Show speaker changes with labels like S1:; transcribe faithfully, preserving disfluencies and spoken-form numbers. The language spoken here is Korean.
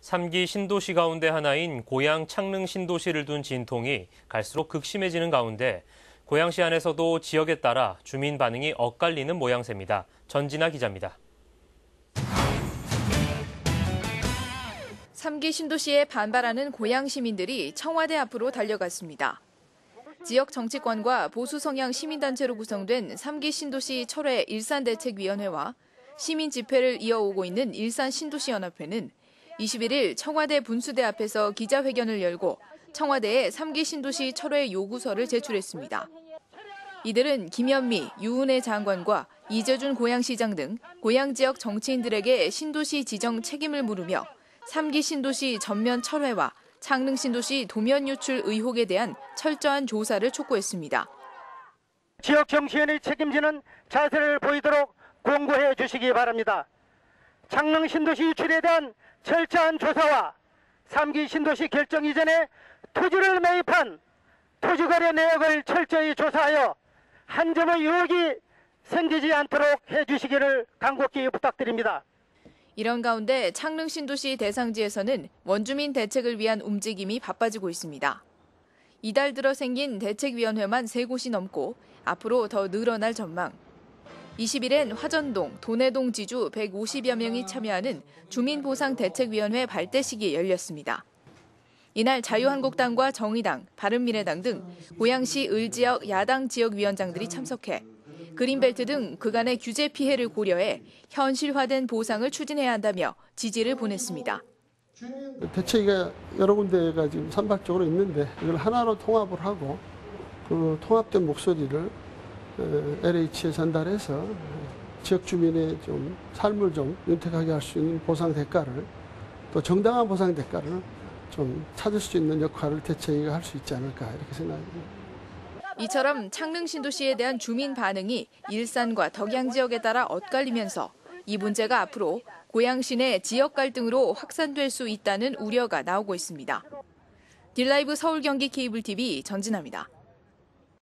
S1: 삼 기 신도시 가운데 하나인 고양 창릉 신도시를 둔 진통이 갈수록 극심해지는 가운데 고양시 안에서도 지역에 따라 주민 반응이 엇갈리는 모양새입니다. 전진아 기자입니다.
S2: 삼 기 신도시에 반발하는 고양 시민들이 청와대 앞으로 달려갔습니다. 지역 정치권과 보수 성향 시민단체로 구성된 삼 기 신도시 철회 일산대책위원회와 시민 집회를 이어오고 있는 일산신도시연합회는 이십일 일 청와대 분수대 앞에서 기자회견을 열고 청와대에 삼 기 신도시 철회 요구서를 제출했습니다. 이들은 김현미, 유은혜 장관과 이재준 고양시장 등 고양 지역 정치인들에게 신도시 지정 책임을 물으며 삼 기 신도시 전면 철회와 창릉 신도시 도면 유출 의혹에 대한 철저한 조사를 촉구했습니다.
S3: 지역 정치인의 책임지는 자세를 보이도록 공고해 주시기 바랍니다. 창릉 신도시 유출에 대한 철저한 조사와 삼 기 신도시 결정 이전에 토지를 매입한 토지거래 내역을 철저히 조사하여 한 점의 의혹이 생기지 않도록 해주시기를 간곡히 부탁드립니다.
S2: 이런 가운데 창릉 신도시 대상지에서는 원주민 대책을 위한 움직임이 바빠지고 있습니다. 이달 들어 생긴 대책위원회만 세 곳이 넘고 앞으로 더 늘어날 전망. 이십일엔 화전동, 도내동 지주 백오십여 명이 참여하는 주민보상대책위원회 발대식이 열렸습니다. 이날 자유한국당과 정의당, 바른미래당 등 고양시 을지역 야당 지역위원장들이 참석해 그린벨트 등 그간의 규제 피해를 고려해 현실화된 보상을 추진해야 한다며 지지를 보냈습니다.
S4: 대책위가 여러 군데가 지금 산발적으로 있는데 이걸 하나로 통합을 하고 그 통합된 목소리를 엘에이치에 전달해서 지역 주민의 좀 삶을 좀 윤택하게 할 수 있는 보상 대가를 또 정당한 보상 대가를 좀 찾을 수 있는 역할을 대책위가 할 수 있지 않을까 이렇게 생각합니다.
S2: 이처럼 창릉 신도시에 대한 주민 반응이 일산과 덕양 지역에 따라 엇갈리면서 이 문제가 앞으로 고양시 내 지역 갈등으로 확산될 수 있다는 우려가 나오고 있습니다. 딜라이브 서울 경기 케이블 티비 전진아입니다.